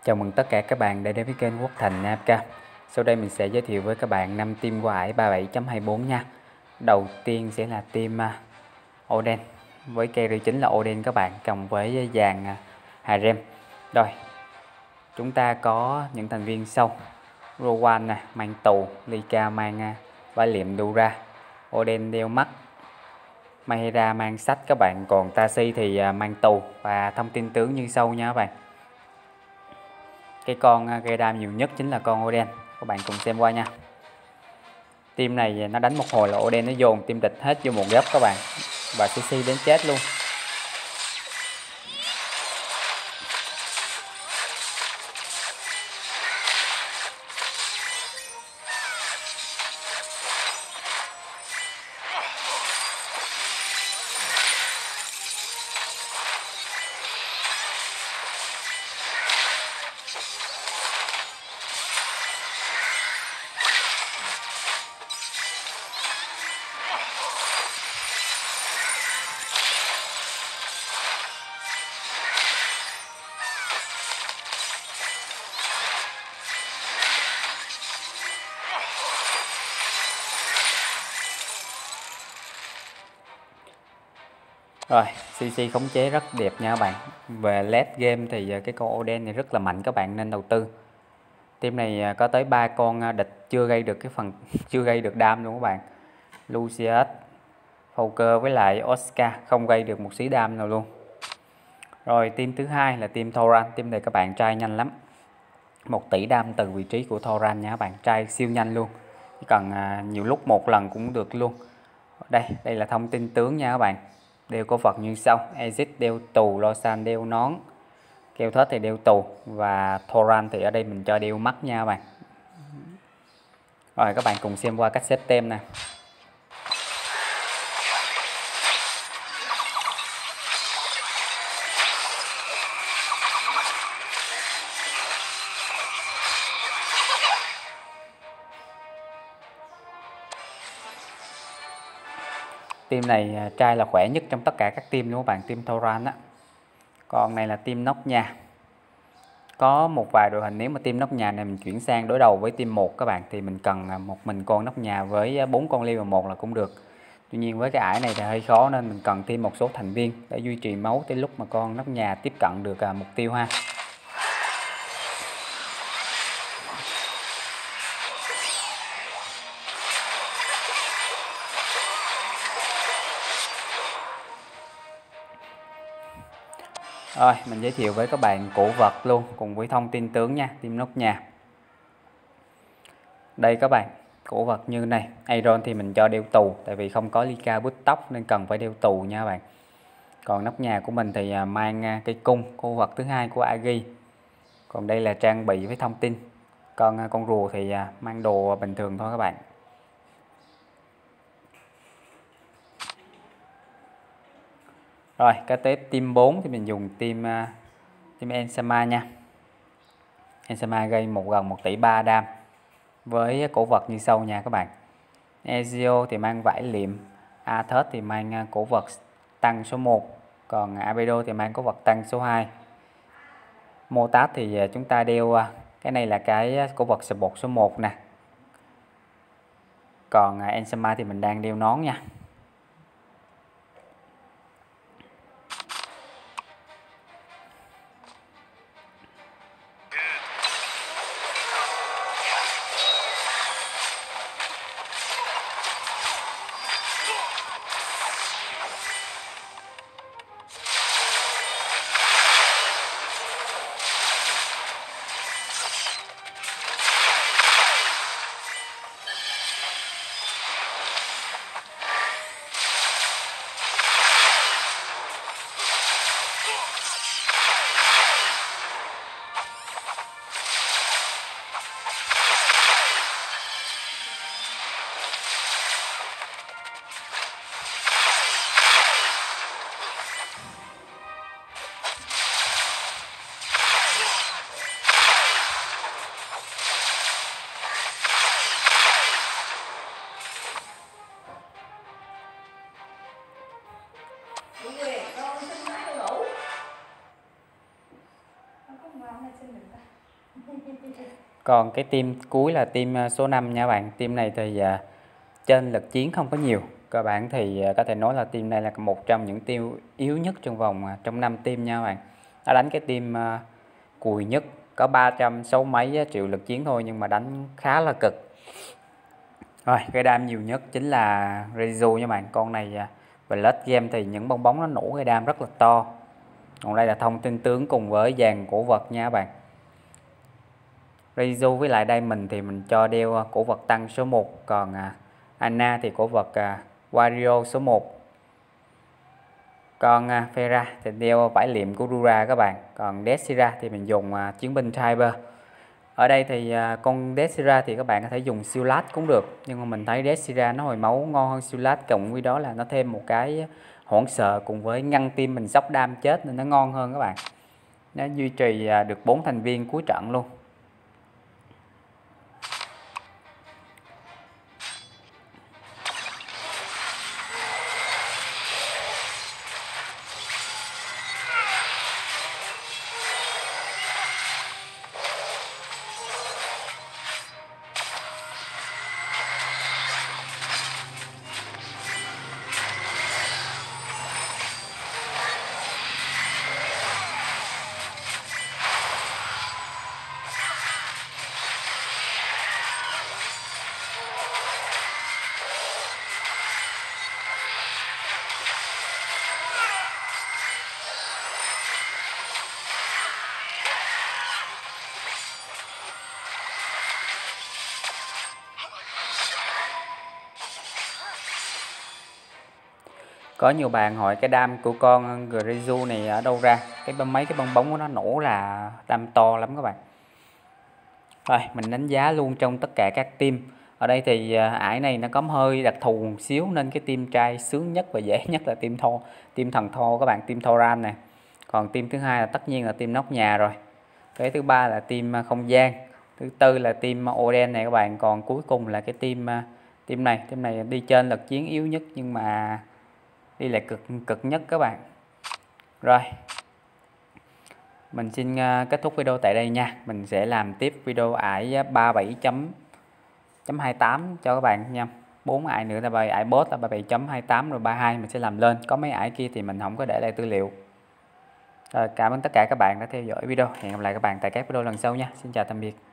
Chào mừng tất cả các bạn đã đến với kênh Quốc Thành AFK. Sau đây mình sẽ giới thiệu với các bạn 5 team qua ải 37.24 nha. Đầu tiên sẽ là team Oden với carry chính là Oden các bạn, cộng với dàn Harem. Rồi, chúng ta có những thành viên sau: Rowan nè, mang tù, Lika mang bá liệm Dura, Oden đeo mắt, Mahera mang sách các bạn, còn Tashi thì mang tù. Và thông tin tướng như sau nha các bạn. Cái con gây đam nhiều nhất chính là con Oden, các bạn cùng xem qua nha. Team này nó đánh một hồi là Oden nó dồn team địch hết vô một góc các bạn, và CC đến chết luôn. Rồi, CC khống chế rất đẹp nha các bạn. Về late game thì cái con Oden này rất là mạnh, các bạn nên đầu tư. Team này có tới 3 con địch chưa gây được chưa gây được đam luôn các bạn. Lucius, Falker với lại Oscar không gây được một xí đam nào luôn. Rồi team thứ hai là team Thoran. Team này các bạn trai nhanh lắm, 1 tỷ đam từ vị trí của Thoran nha các bạn, trai siêu nhanh luôn, chỉ cần nhiều lúc một lần cũng được luôn. Đây là thông tin tướng nha các bạn. Đeo cổ vật như sau: Exit đeo tù, Losan đeo nón, Kêu Thết thì đeo tù, và Thoran thì ở đây mình cho đeo mắt nha các bạn. Rồi các bạn cùng xem qua cách xếp tem nè. Team này trai là khỏe nhất trong tất cả các team luôn các bạn, team Thoran á. Còn này là team Nóc Nhà. Có một vài đội hình nếu mà team Nóc Nhà này mình chuyển sang đối đầu với team 1 các bạn, thì mình cần một mình con Nóc Nhà với 4 con level 1 là cũng được. Tuy nhiên với cái ải này thì hơi khó, nên mình cần thêm một số thành viên để duy trì máu tới lúc mà con Nóc Nhà tiếp cận được mục tiêu ha. Rồi, mình giới thiệu với các bạn cổ vật luôn cùng với thông tin tướng nha, team Nóc Nhà. Đây các bạn, cổ vật như này. Iron thì mình cho đeo tù, tại vì không có Lika bút tóc nên cần phải đeo tù nha các bạn. Còn Nóc Nhà của mình thì mang cây cung, cổ vật thứ hai của Agi. Còn đây là trang bị với thông tin. Còn con rùa thì mang đồ bình thường thôi các bạn. Rồi, cái tiếp team 4 thì mình dùng team Ensama nha. Ensama gây gần 1 tỷ 3 đam với cổ vật như sau nha các bạn. Ezio thì mang vải liệm, Athos thì mang cổ vật tăng số 1, còn Abedo thì mang cổ vật tăng số 2. Motat thì chúng ta đeo cái này là cái cổ vật support số 1 nè. Còn Ensama thì mình đang đeo nón nha. Còn cái team cuối là team số 5 nha các bạn. Team này thì trên lực chiến không có nhiều. Cơ bản thì có thể nói là team này là một trong những team yếu nhất trong 5 team nha các bạn. Nó đánh cái team cùi nhất, có 360 mấy triệu lực chiến thôi nhưng mà đánh khá là cực. Rồi, cái đam nhiều nhất chính là Rezu nha bạn. Con này về late game thì những bong bóng nó nổ cái đam rất là to. Còn đây là thông tin tướng cùng với dàn cổ vật nha các bạn. Rezu với lại Diamond thì mình cho đeo cổ vật tăng số 1. Còn Anna thì cổ vật Wario số 1. Còn Pharah thì đeo vải liệm của Rura các bạn. Còn Desira thì mình dùng chiến binh Tiber. Ở đây thì con Desira thì các bạn có thể dùng siêu lát cũng được. Nhưng mà mình thấy Desira nó hồi máu ngon hơn siêu lát. Cộng với đó là nó thêm một cái hỗn sợ cùng với ngăn team mình sốc đam chết nên nó ngon hơn các bạn. Nó duy trì được 4 thành viên cuối trận luôn. Có nhiều bạn hỏi cái đam của con Grezu này ở đâu ra. Mấy cái bong bóng của nó nổ là đam to lắm các bạn. Rồi mình đánh giá luôn trong tất cả các team. Ở đây thì ải này nó có hơi đặc thù một xíu nên cái team trai sướng nhất và dễ nhất là team thần Thor các bạn, team Thoran này. Còn team thứ hai là tất nhiên là team nóc nhà rồi. Cái thứ ba là team không gian. Thứ tư là team Oden này các bạn. Còn cuối cùng là cái team này đi trên lực chiến yếu nhất nhưng mà đi lại cực nhất các bạn. Rồi mình xin kết thúc video tại đây nha. Mình sẽ làm tiếp video ải 37.28 cho các bạn nha. 4 ải nữa là bài ải boss là 37.28 rồi 32 mình sẽ làm lên. Có mấy ải kia thì mình không có để lại tư liệu. Rồi, cảm ơn tất cả các bạn đã theo dõi video. Hẹn gặp lại các bạn tại các video lần sau nha. Xin chào tạm biệt.